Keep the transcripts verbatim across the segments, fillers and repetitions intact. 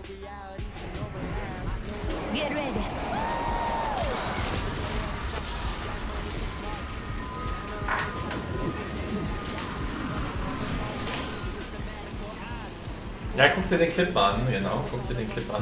Get ready. Ja, guck dir den Clip mal an, genau, guck dir den Clip an.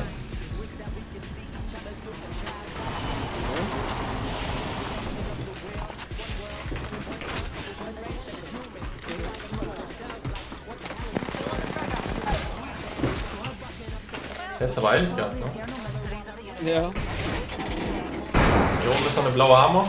Jetzt aber eilig gehabt, ne? Ja. Hier oben ist noch eine blaue Armor.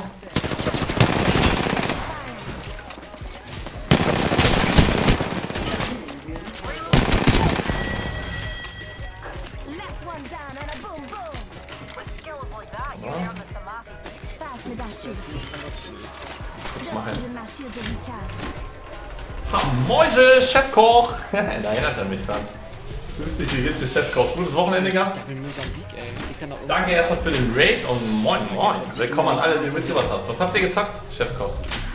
Ha, Mäuse, Chefkoch! Da erinnert er mich dann. Grüß dich, wie geht's dir, Chefkoch? Gutes Wochenende gehabt? Danke erstmal für den Raid und moin moin. Willkommen an alle, die mitgebracht hast. Was habt ihr gezockt, Chefkoch?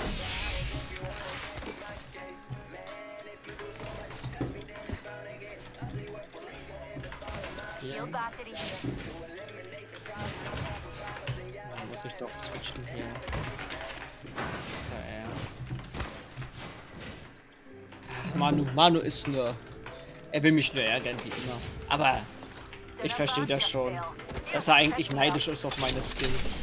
Da muss ich doch switchen hier. Ach, Manu, Manu ist nur... Er will mich nur ärgern, wie immer. Aber ich verstehe das schon, dass er eigentlich neidisch ist auf meine Skills.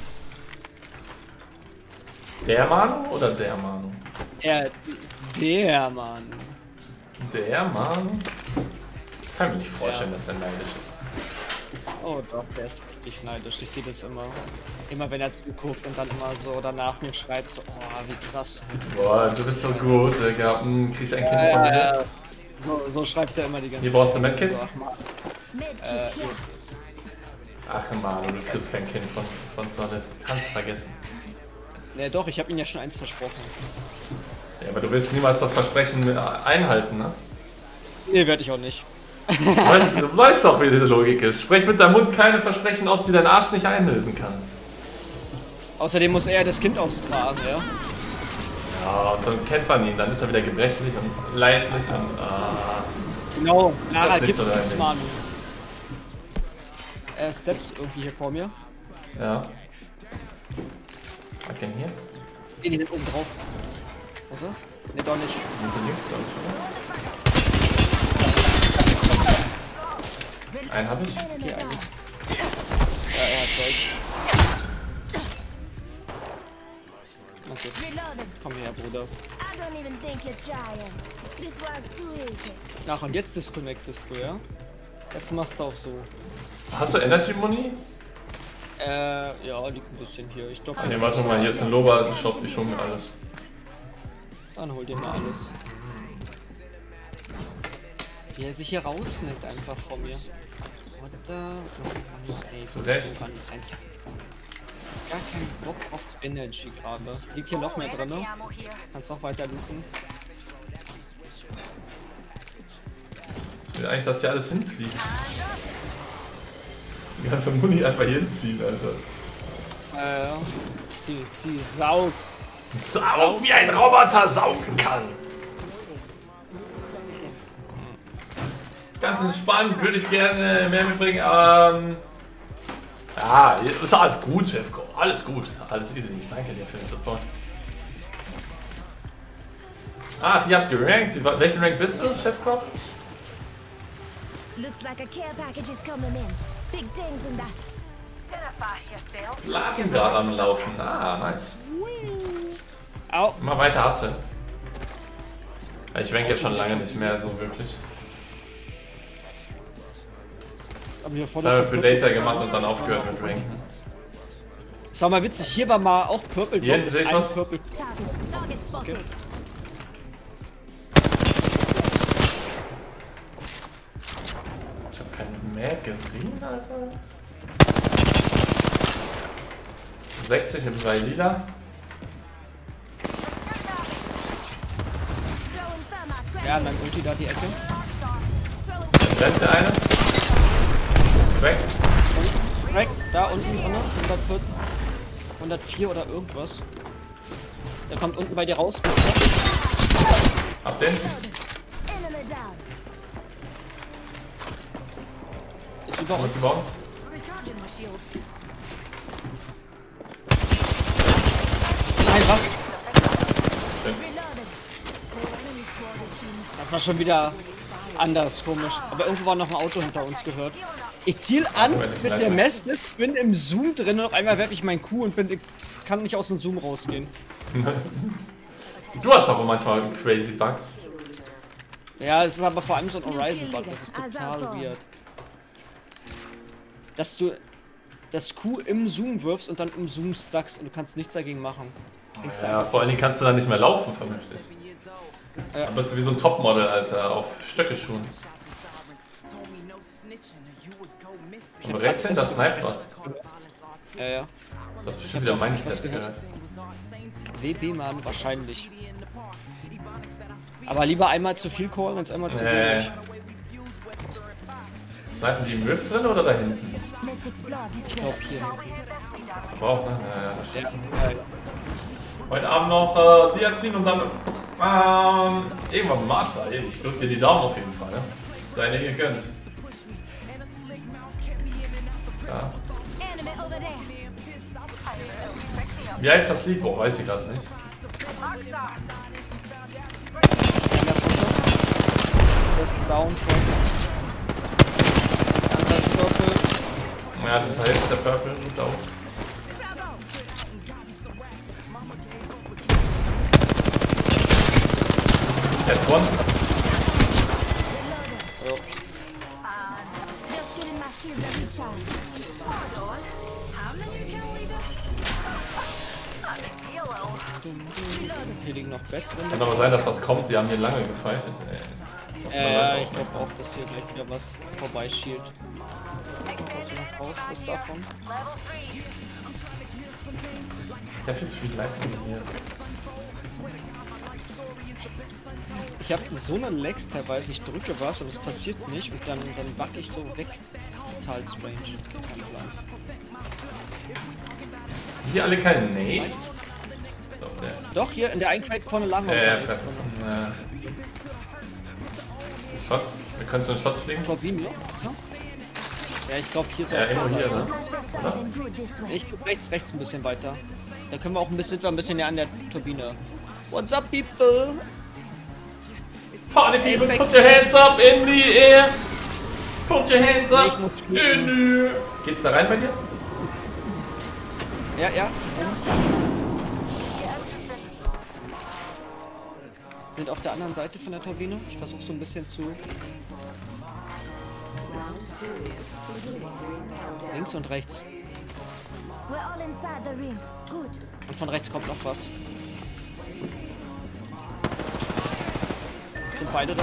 Der Manu oder der Manu? Der... Der Mann. Der Manu? Ich kann mir nicht vorstellen, ja, dass der neidisch ist. Oh doch, der ist richtig neidisch. Ich sehe das immer. Immer wenn er zuguckt und dann immer so danach mir schreibt, so, oh, wie krass. Boah, du bist so gut, Digga. Hm, kriegst ein Kind ja, von mir? Ja, ja. So, so schreibt er immer die ganze Zeit. Hier brauchst du Medkits? So, ach, äh, ach Manu, du kriegst kein Kind von, von Sonne. Kannst vergessen. Ne, doch, ich habe ihm ja schon eins versprochen. Ja, aber du willst niemals das Versprechen einhalten, ne? Nee, werde ich auch nicht. Du weißt, du weißt doch, wie diese Logik ist. Sprech mit deinem Mund keine Versprechen aus, die dein Arsch nicht einlösen kann. Außerdem muss er das Kind austragen, ja? Ja, und dann kennt man ihn, dann ist er wieder gebrechlich und leidlich und ah. Genau, Lara, Das gibt's ist so gibt's dein Manu. Äh, Steps irgendwie hier vor mir. Ja. Was denn hier? Ne, die sind oben drauf. Oder? Ne, doch nicht. Die sind links, glaube ich, oder? Einen hab ich. Okay, einen. Ja, er hat Deutsch. Okay. Komm her, Bruder. Ach, und jetzt disconnectest du, ja? Jetzt machst du auch so. Hast du Energy Money? Äh, ja, liegt ein bisschen hier. Ich glaube. Ne, warte mal, hier ist ein Loba-Shop, ich hol mir alles. Dann hol dir mal alles. Wie er sich hier rausnimmt einfach von mir. Oder? Ey, Zu Recht. Gar keinen Bock auf Energy gerade. Liegt hier noch mehr drin, ne? Kannst noch weiter looten. Ich will eigentlich, dass die alles hinfliegt. Die ganze Muni einfach hier hinziehen, Alter. Äh, zieh, zieh, saug. Saug, wie ein Roboter saugen kann. Ganz entspannt, würde ich gerne mehr mitbringen. Ähm, ja, ist alles gut, Chefko. Alles gut. Alles easy. Danke dir für den Support. Ah, ihr habt gerankt. Welchen Rank bist du, Chefko? Laden gerade am Laufen. Ah, nice. Au. Mal weiter hasse. Ich rank ja schon lange nicht mehr so wirklich. Ich habe Predator gemacht und dann aufgehört mit Ranken. Das war mal witzig, hier war mal auch Purple Jump. Hier sehe ich was. Purple. Okay. Ich habe keinen Mag gesehen, Alter. sechzig im zwei Lila. Ja, dann Ulti da die Ecke. Dann brennt der eine. Weg. Und weg, da unten drin, hundertvier, hundertvier oder irgendwas. Der kommt unten bei dir raus, bist du? Hab den. Ist über uns. Über uns. Recharging my shields. Nein, was? Reloaded. The enemy squad has been Das war schon wieder anders, komisch. Aber irgendwo war noch ein Auto hinter uns gehört. Ich ziel an mit der Messnitz, bin im Zoom drin und auf einmal werfe ich meinen Q und bin, kann nicht aus dem Zoom rausgehen. Du hast aber manchmal crazy Bugs. Ja, es ist aber vor allem so ein Horizon-Bug, das ist total weird. Dass du das Q im Zoom wirfst und dann im Zoom stuckst und du kannst nichts dagegen machen. Denkst du Ja, einfach vor allen Dingen kannst du dann nicht mehr laufen, vernünftig. Ja. Aber bist du wie so ein Topmodel, Alter, auf Stöckelschuhen. Aber rechts hinter sniped was. Ja, ja. Das ist bestimmt wieder meine Stats gehört. W B-Mann wahrscheinlich. Aber lieber einmal zu viel callen als einmal zu Äh. wenig. Snipen die im Rift drin oder da hinten? let's explore this Ich way. glaube hier. Aber auch, ne? Ja, ja, das Ja, stimmt. ja, ja. Heute Abend noch äh, Dia ziehen und dann ähm, irgendwann Master. Ey, ich drück dir die Daumen auf jeden Fall. Ne? Sei dir gegönnt. Ja. Enemy over there. Wie heißt das Lied? Boah, weiß ich gerade nicht. Einer ist runter. Das ist ein Down. Der andere ist Purple. Ja, das war jetzt der Purple. Gut auf. S one. Ja. Just getting my shields a recharge. Hier liegen noch Bets. Wenn Kann aber sein, dass was kommt. Die haben hier lange gefightet. Ey. Äh, ich glaube auch, dass hier gleich wieder was vorbeischielt. Was noch raus ist davon? Ich hab viel zu viel Leitung hier. Ich habe so eine Lags teilweise, ich drücke was und es passiert nicht und dann, dann bug ich so weg. Das ist total strange. Kein Plan. Hier alle keine Nades? Doch, der. Doch, hier in der einen Crate vorne lagen noch Äh, ein paar Nades drin. äh, Shots? Wir können zu den Shots fliegen? Turbinen, ja? Ja, ich glaube hier so Ja, auf der irgendwo hier, Seite. ne? Then do it this way. Ich guck rechts, rechts ein bisschen weiter. Da können wir auch ein bisschen, ein bisschen näher an der Turbine. What's up, people? Party people, Ey, put your hands up in the air! Put your hands Nee, ich up muss in fliegen. the air! Geht's da rein bei dir? Ja, ja. Sind auf der anderen Seite von der Turbine. Ich versuche so ein bisschen zu... Links und rechts. We're all inside the ring. Good. Und von rechts kommt noch was. Sind beide da?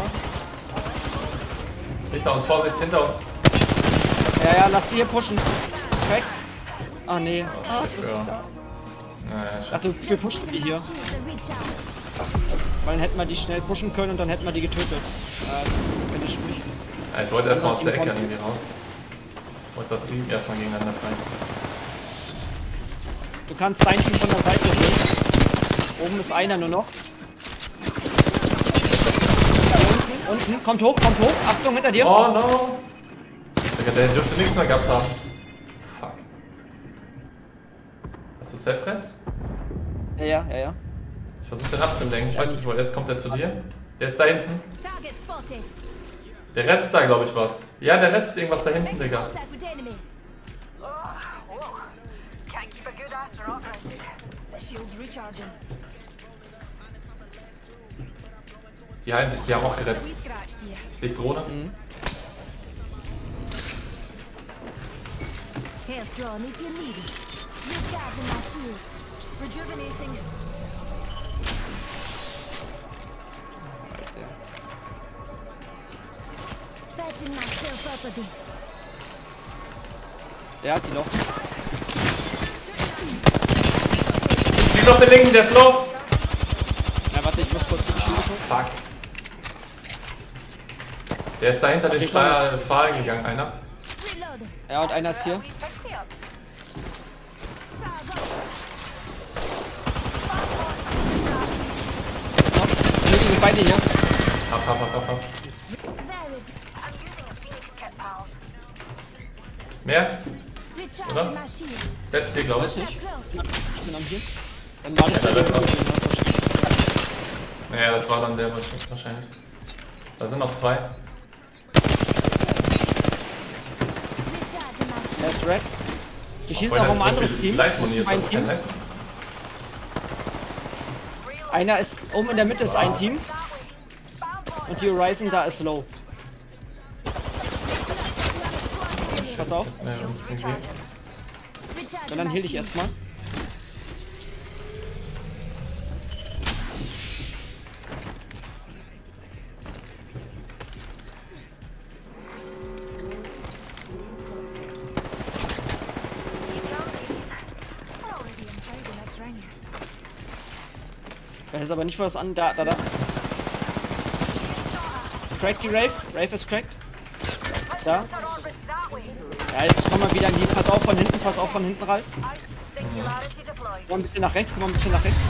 Hinter uns, Vorsicht, hinter uns! Ja, ja, lass die hier pushen. Perfekt. Ah, nee. Ah, du bist Ja. nicht da. Naja, Ach, du, wir pushen die hier. Shields a recharge. Weil dann hätten wir die schnell pushen können und dann hätten wir die getötet. Äh, wenn ich mich. ja, ich wollte erstmal aus der Ecke irgendwie raus. Ich wollte das Team erstmal gegeneinander fighten. Du kannst dein Team von der Seite sehen. Oben ist einer nur noch. Unten, unten, kommt hoch, kommt hoch. Achtung, hinter dir. Oh no! Digga, der dürfte nichts mehr gehabt haben. Fuck. Hast du Self-Reds? Ja, ja, ja, ja. Ich versuche den abzulenken. Ich weiß nicht, wo er ist. Kommt er zu dir? Der ist da hinten. Target spotted. Der retzt da, glaube ich, was. Ja, der retzt irgendwas da hinten, Digga. Contact with enemy. Shields recharging. Die heilen sich, die haben auch geretzt. We scratched here. Licht Drohne. Health drawn if you need it. Recharging my shields. Rejuvenating. Patching myself up a bit. Ja, die laufen. Die ist auf den linken, der ist low. Ja, warte, ich muss kurz die Schule gucken. Fuck. Der ist da hinter den Okay, komm, Pfahl Pfahl gegangen, einer. Reloading. Ja, und einer ist hier. Noch. Hier liegen beide hier. Hab, hab, hap, hap, hap. Varied. Mehr? Recharging Oder? my shields. Selbst hier, glaube Weiß ich. nicht. Ich bin am hier. Dann war das Ja, der, das den du war's. gesehen hast wahrscheinlich. Naja, das war dann der wahrscheinlich. Da sind noch zwei. Recharging my Der shields. ist red. Die schießen Obwohl, auch um dann ein so anderes viel Team. Light moniert, Ein aber Team. kein Light. Einer ist oben in der Mitte ist ein Team. Und die Horizon da ist low. Pass auf. Ja, ein bisschen viel. Und dann heal dich erstmal. Da ist aber nicht was an. Da, da, da. Cracked die Rave. Rave ist cracked. Da. Ja, jetzt kommen wir wieder in die. Pass auf von hinten, pass auf von hinten, Ralf. Komm mal ein bisschen nach rechts, komm mal ein bisschen nach rechts.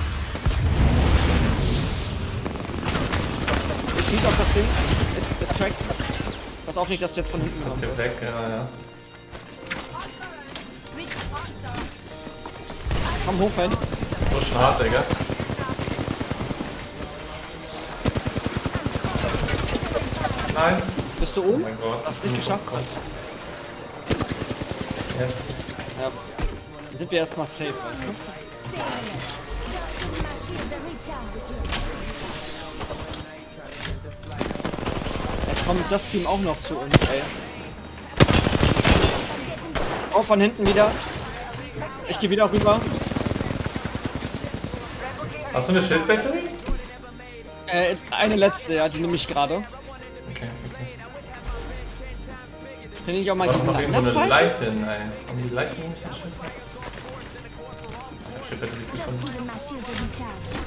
Ich schieß auf das Ding. Ist, ist cracked. Pass auf nicht, dass du jetzt von hinten Das kommst. hier weg, ja, ja. Komm hoch, Fan. So schnart, Digga. Nein. Bist du Oh oben? mein Gott. Hast du es nicht geschafft? Jetzt. Ja. Dann sind wir erstmal safe, weißt du? Jetzt kommt das Team auch noch zu uns, ey. Oh, von hinten wieder. Ich gehe wieder rüber. Hast du eine Schildbatterie? Äh, eine letzte, ja, die nehme ich gerade. Okay, okay. Kann ich auch mal Da war noch irgendwo eine gegeneinander fighten? Leiche, nein. Haben die Leiche nicht als Schildbatterie? Schildbatterie ist gefunden. Giving my shields a recharge.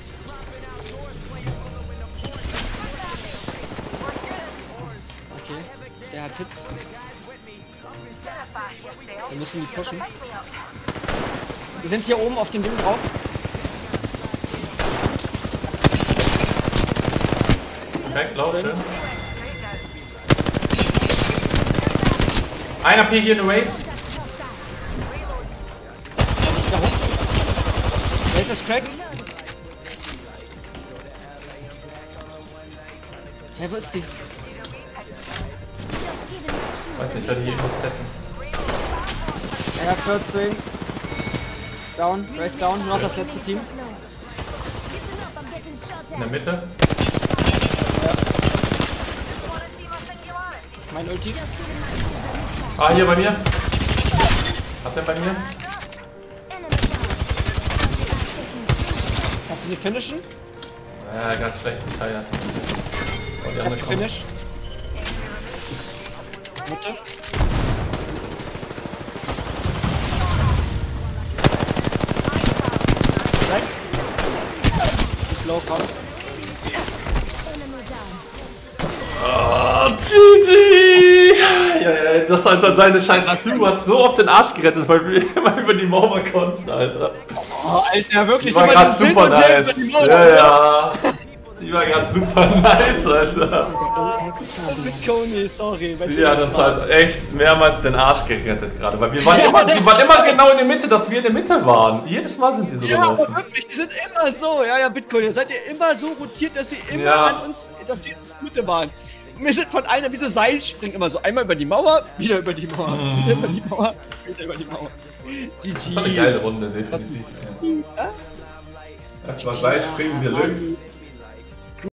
Okay, der hat Hits. Wir müssen die pushen. Wir sind hier oben auf dem Ding drauf. Weg, lauf, schön. Einer P hier in der Race. Da muss wieder hoch. Welt ist cracked. Hä, wo ist die? Weiß nicht, wer die hier irgendwo steppen. Er hat vierzehn. Down, Brave down, nur noch das letzte Team. Listen up, I'm getting shot In der at. Mitte. Mein Ulti. Ah, hier bei mir. Habt ihr bei mir? Enemy down. Kannst du sie finishen? Ja, ganz schlecht. Teil erst. Oh, die andere kommt. Finish. Mitte. Weg. Ist low, komm. Enemy down. Oh, G G! Ja, ja, das Alter, deine scheiß Crew hat so oft den Arsch gerettet, weil wir immer über die Mauer konnten, Alter. Oh, Alter, wirklich. Die war immer gerade dieses super Hin und Her über nice. die Mauer. Ja, ja. Die war gerade super nice, Alter. Mit Coney, sorry. wenn Die du hat das uns warst. halt echt mehrmals den Arsch gerettet gerade, weil wir waren immer, die waren immer genau in der Mitte, dass wir in der Mitte waren. Jedes Mal sind die so Ja, aber gelaufen. wirklich, die sind immer so. Ja, ja, Bitcoin, ihr seid ihr immer so rotiert, dass ihr immer Ja. an uns, dass wir in der Mitte waren. Und wir sind von einer wie so Seilspringen immer so. Einmal über die Mauer, wieder über die Mauer, Mhm. wieder über die Mauer, wieder über die Mauer. G G. Das war eine geile Runde, definitiv. Ja? Das war Seilspringen Deluxe.